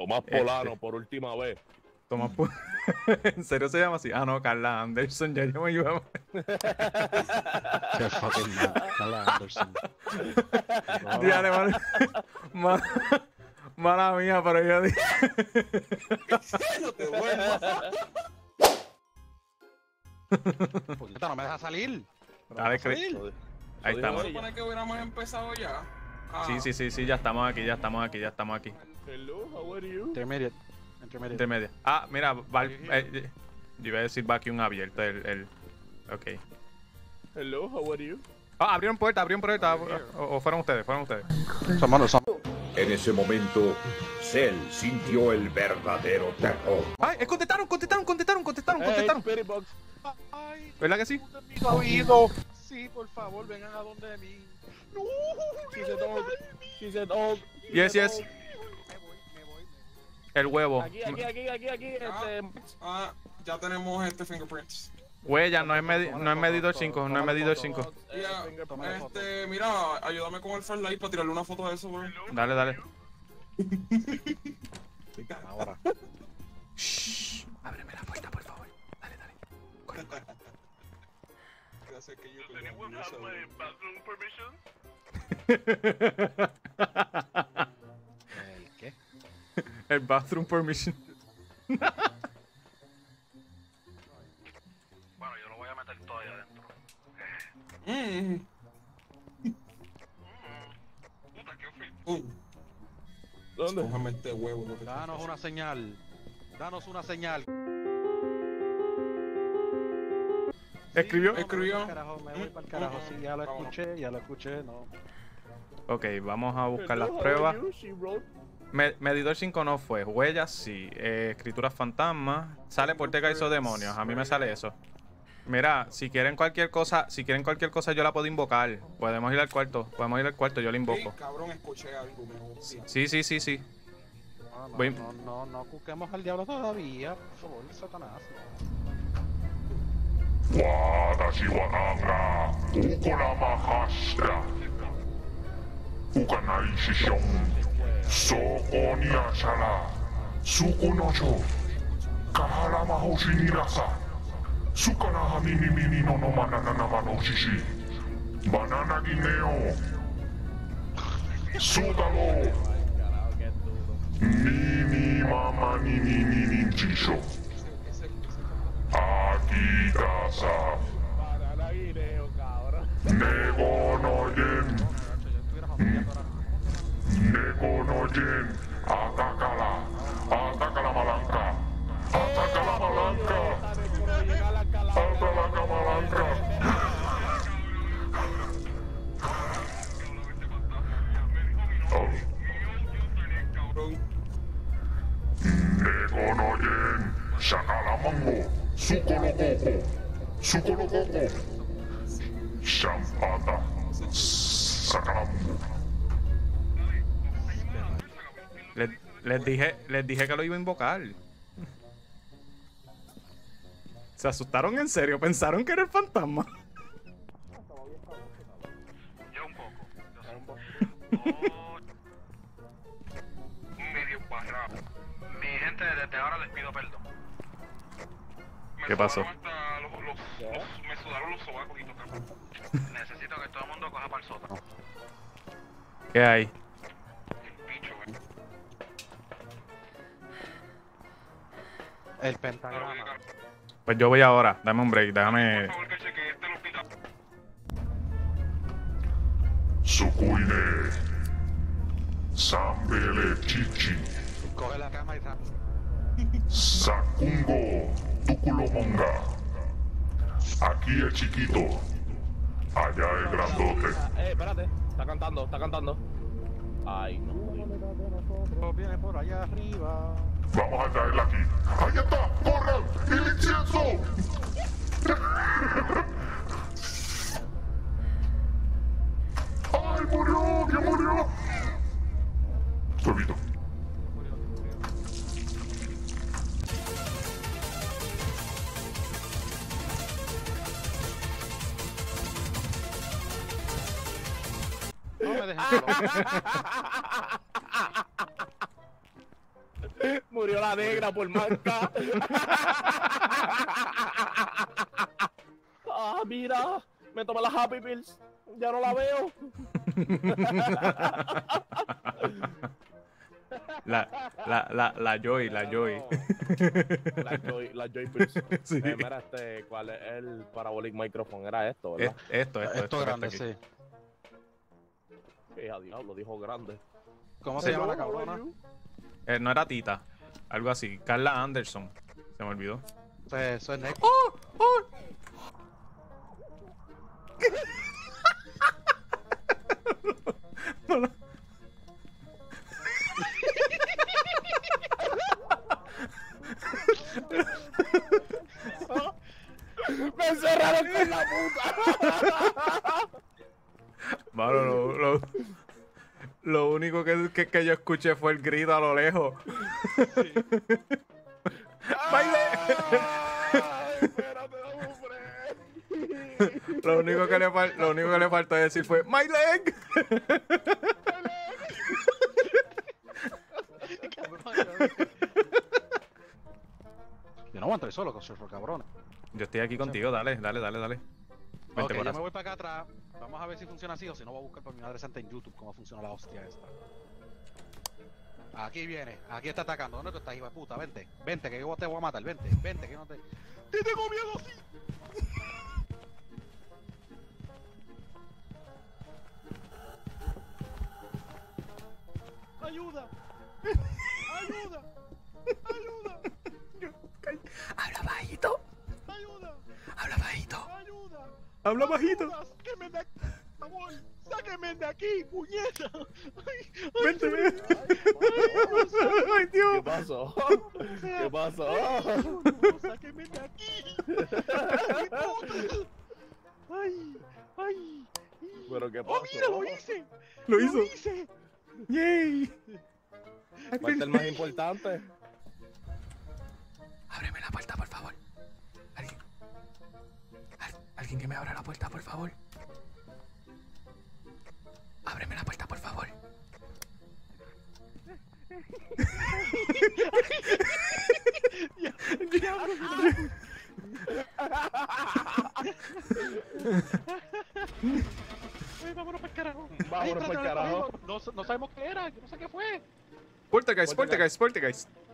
Tomás Polano, por última vez. Tomás Polano. ¿En serio se llama así? Ah, no, Carla Anderson, ya yo me iba. Qué fucking Carla Anderson. Dígale, mala mía, pero yo dije. No te vuelvas. Puñeta, no me deja salir. Dale, Chris. Ahí estamos. ¿Se supone que hubiéramos empezado ya? Sí, ya estamos aquí. Hello, how are you? Intermediate. Intermedia. Ah, mira, yo iba a decir vacuum abierto, ok. Hello, how are you? Ah, abrieron puerta, o fueron ustedes. Somos. En ese momento, Cell sintió el verdadero terror. ¡Ay! Contestaron! Hey, Spirit Box. ¿Verdad que sí? Mis oídos. Sí, por favor, vengan a donde mí. No, She said, oh. Yes. me voy. El huevo. Aquí. Ya tenemos fingerprints. Huella, no es medidor 5, no es medidor 5. Mira, ayúdame con el flashlight para tirarle una foto de eso, bro. Dale. Ahora. Shh. Ábreme la puerta, por favor. Dale. ¿El qué? El bathroom permission. Bueno, yo lo voy a meter todo ahí adentro. ¿Dónde? Cójame este huevo. Danos una señal. ¿Escribió? Escribió. Me voy para el carajo. Sí, ya lo escuché, no. Ok, vamos a buscar Hello, las how pruebas. are you? She wrote. Medidor 5 no fue. Huellas sí. Escrituras fantasmas. Sale Portega hizo demonios. A mí me sale eso. Mira, si quieren cualquier cosa yo la puedo invocar. Podemos ir al cuarto, yo la invoco. Ey, cabrón, escuché algo, me hostia. Sí. No cuquemos al diablo todavía, por favor, Satanás. 私はなんだオコラマハシラ浮かない師匠そこにあしゃらそこのちょカハラマホシにらさすからはみにみにののまなななまのししバナナギネオそうだろうににままににににちしょAquí casa. Banana guineo, cabrón. Nego no yen. Nego no yen. Atácala. Atácala malanca. Atácala malanca. Atácala malanca. Nego no yen. Shakala mango. Suko no coco. Champata. Sacaramungo. Les dije que lo iba a invocar. Se asustaron en serio, pensaron que era el fantasma. Yo un poco. Medio cuadrado. Mi gente, desde ahora les pido perdón. ¿Qué pasó? Me sudaron los sobacos y tocaron. Necesito que todo el mundo coja para el sótano. ¿Qué hay? El bicho, El pentagrama. Pues yo voy ahora, dame un break, déjame. Por favor, que chequee este al hospital. Sukuine. Sambele chichi. Coge la cama y rápido. Sakungo. Tuculomonga. Aquí el chiquito. Allá el grandote. Espérate. Está cantando. Ay, no. Viene por allá arriba. Vamos a traerla aquí. ¡Ahí está! ¡Corran! ¡El incienso! ¡Ay, murió! ¿Quién murió? Suavito. No me dejen solo. Murió la negra por manca. Ah, mira. Me tomé las Happy Pills. Ya no la veo. La Joy. La Joy Pills. Sí. Mira, ¿cuál es el parabolic microphone? Era esto, ¿verdad? Esto grande, aquí. sí. A diablo, dijo grande. ¿Cómo se llama la cabrona? No era Tita. Algo así. Carla Anderson. Se me olvidó. Eso es Nick. ¡Oh! ¡Oh! No, no. ¡Me encerraron con la puta! Mano, lo único que yo escuché fue el grito a lo lejos. ¡Baile! ¡Ay, espérate, hombre! Lo único que le faltó decir fue ¡My leg! Yo no voy a entrar solo con Surfer, cabrón. Yo estoy aquí contigo, dale. Vente Ok, por yo acá. me voy para acá atrás. Vamos a ver si funciona así o si no voy a buscar por mi madre santa en YouTube cómo funciona la hostia esta. Aquí viene, aquí está atacando. ¿Dónde tú estás, hijo de puta? Vente, vente, que yo te voy a matar. Vente, que no te. ¡Te tengo miedo, sí! ¡Ayuda! ¡Ayuda! ¡Ayuda! Habla bajito. ¡Ayuda! Habla bajito. ¡Ayuda! Habla bajito. ¡Ayuda! ¡Sáquenme de aquí! ¡Por favor! ¡Sáquenme de aquí, puñeta! ¡Ay, Vente, ven. Ay, ¿Qué Dios. pasó? ¿Qué pasó? ¡Sáquenme de aquí! ¡Ay! ¡Ay! ¿Pero qué ¡Oh, pasó? mira, lo hice! Lo hizo. ¡Lo hice! Yay. ¿Cuál es el más importante? Ábreme la puerta, por favor. Alguien que me abra la puerta, por favor. Ábreme la puerta, por favor. Ay, vámonos para el carajo. Vámonos Ay, pa'l carajo. No sabemos qué era, yo no sé qué fue. Poltergeist.